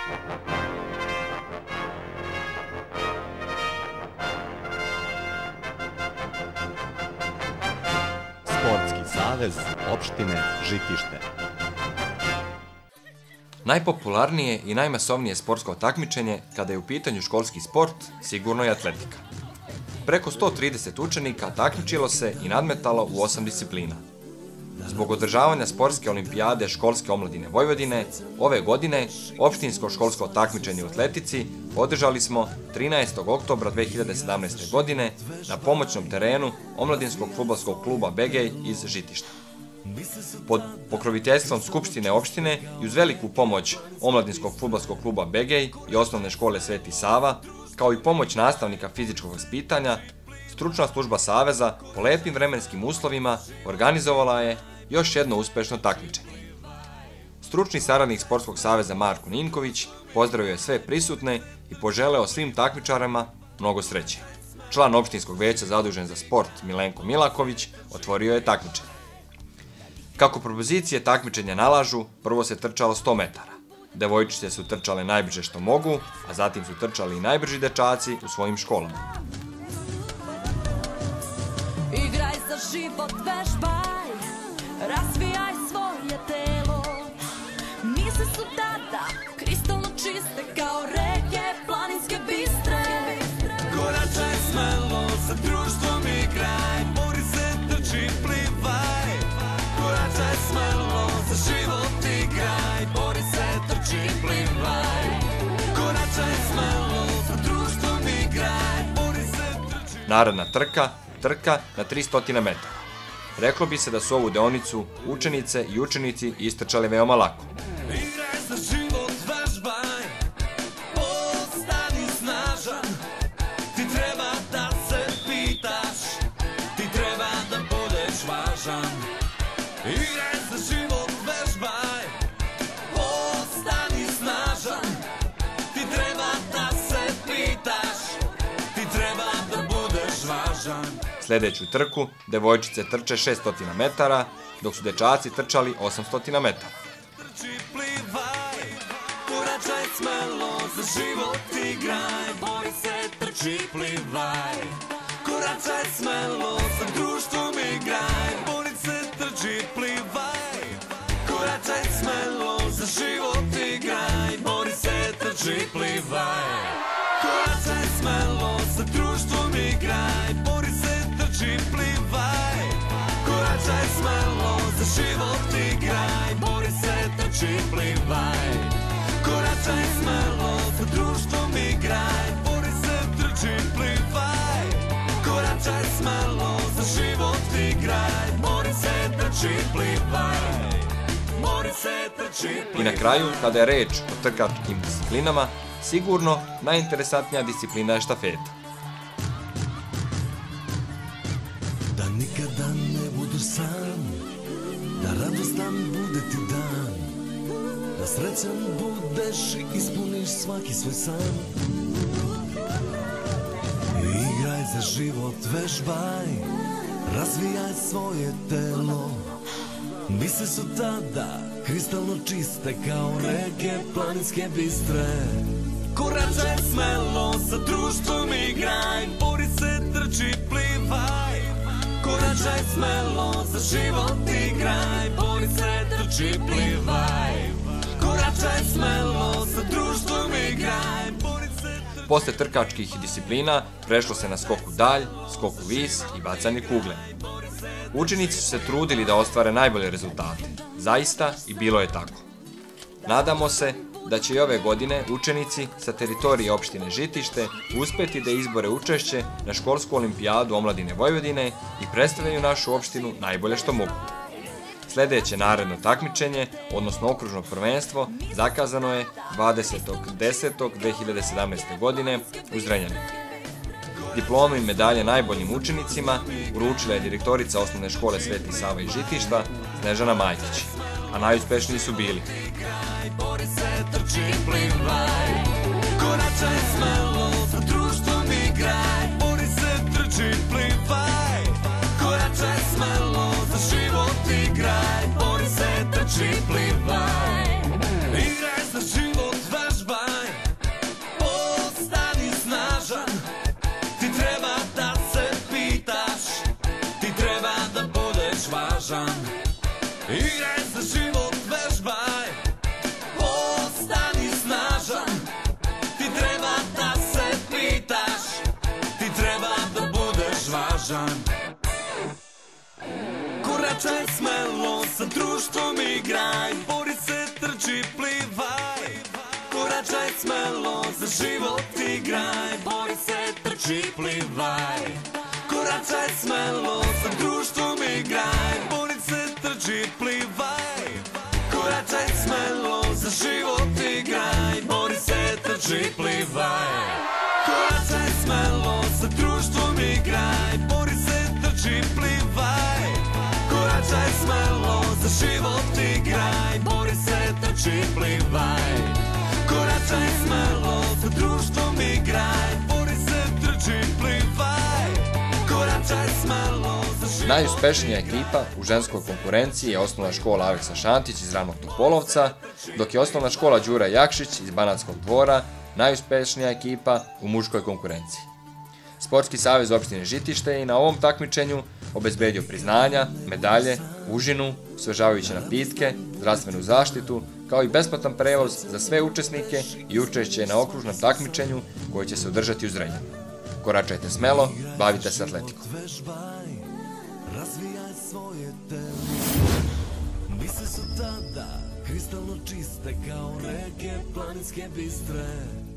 Sportski savez opštine Žitište. Najpopularnije i najmasovnije sportsko takmičenje kada je u pitanju školski sport sigurno je atletika. Preko 130 učenika takmičilo se i nadmetalo u 8 disciplina. Zbog održavanja sportske olimpijade školske omladine Vojvodine, ove godine opštinsko školsko takmičenje u atletici održali smo 13. oktobra 2017. godine na pomoćnom terenu Omladinskog fudbalskog kluba Begej iz Žitišta. Pod pokroviteljstvom Skupštine opštine i uz veliku pomoć Omladinskog fudbalskog kluba Begej i osnovne škole Sveti Sava, kao i pomoć nastavnika fizičkog vaspitanja, stručna služba Saveza po lepim vremenskim uslovima organizovala je još jedno uspešno takmičenje. Stručni saradnik Sportskog saveza Marko Ninković pozdravio je sve prisutne i poželeo svim takmičarima mnogo sreće. Član opštinskog veća zadužen za sport Milenko Milaković otvorio je takmičenje. Kako propozicije takmičenja nalažu, prvo se trčalo 100 metara. Devojčice su trčale najbrže što mogu, a zatim su trčali i najbrži dečaci u svojim školama. Igraj za život, vežbaj, razvijaj svoje telo. Misli su tada kristalno čiste kao reke planinske bistre. Koračaj smelo, sa društvom igraj, bori se, trči, plivaj. Koračaj smelo, za život igraj, bori se, trči, plivaj. Koračaj smelo, sa društvom igraj, bori se, trči. Naredna trka na 300 metara. Reklo bi se da su ovu deonicu učenice i učenici istrčali veoma lako. Igraj za život, vežbaj, postani snažan. Ti treba da se pitaš, ti treba da budeš važan. Igraj za život, vežbaj, postani snažan. Ti treba da se pitaš, ti treba da budeš važan. Sljedeću trku devojčice trče 600 metara, dok su dečaci trčali 800 metara. Trči, plivaj, koračaj smelo, za život igraj, bori se, trči, plivaj. Koračaj smelo, sa društvom igraj, bori se, trči, plivaj. Koračaj smelo, za život igraj, bori se, trči, plivaj. Koračaj smelo, sa društvom igraj, bori se, trči, plivaj. Koračaj smelo, za život igraj, bori se, trči, plivaj. Koračaj smelo, sa društvom igraj, bori se, trči, plivaj. Koračaj smelo, za život igraj, bori se, trči, plivaj. Bori se, trči, plivaj. I na kraju, kada je reč o trkačkim disciplinama, sigurno najinteresantnija disciplina je štafeta. Da nikada ne budeš sam, da radostan bude ti dan, da srećan budeš i ispuniš svaki svoj san. Igraj za život, vežbaj, razvijaj svoje telo. Misle su tada kristalno čiste kao reke planinske bistre. Koračaj smelo, sa društvom igraj, bori se, trči, plivaj. Koračaj smelo, za život igraj, bori se, trči, plivaj. Koračaj smelo, sa društvom igraj, bori se, trči. Posle trkačkih disciplina prešlo se na skoku dalj, skoku vis i bacanje kugle. Učenici su se trudili da ostvare najbolje rezultate. Zaista i bilo je tako. Nadamo se da će i ove godine učenici sa teritorije opštine Žitište uspeti da izbore učešće na školsku olimpijadu omladine Vojvodine i predstavljaju našu opštinu najbolje što mogu. Sljedeće naredno takmičenje, odnosno okružno prvenstvo, zakazano je 20.10.2017. godine u Zrenjaninu. Diplome i medalje najboljim učenicima uručila je direktorica osnovne škole Sveti Sava iz Žitišta, Snežana Majkić, a najuspešniji su bili Bori se, trči, plivaj. Koračaj smelo, sa društvom igraj, bori se, trči, plivaj. Koračaj smelo, za život igraj, bori se, trči, plivaj. Igraj za život, vežbaj. Koračaj smelo, sa društvom igraj, bori se, trči, plivaj. Koračaj smelo, za život igraj, bori se, trči, plivaj. Koračaj smelo, sa društvom igraj, bori se, trči, plivaj. Koračaj smelo, za život igraj, bori se, trči, plivaj. Koračaj smelo, sa društvom igraj, bori se, trči, plivaj. Koračaj smelo, za život igraj, bori se, trči, plivaj. Koračaj smelo, sa društvom igraj, bori se, trči, plivaj. Koračaj smelo, za život. Najuspešnija ekipa u ženskoj konkurenciji je osnovna škola Aleksa Šantić iz Ravnog Topolovca, dok je osnovna škola Đura Jakšić iz Banatskog Dvora najuspešnija ekipa u muškoj konkurenciji. Sportski savez opštine Žitište je i na ovom takmičenju obezbedio priznanja, medalje, užinu, osvežavajuće napitke, zdravstvenu zaštitu, kao i besplatan prevoz za sve učesnike i učešće na okružnom takmičenju koje će se održati u Zrenjaninu. Koračajte smelo, bavite se atletikom. Razvijaj svoje telo. Misli su tada kristalno čiste kao reke planinske bistre.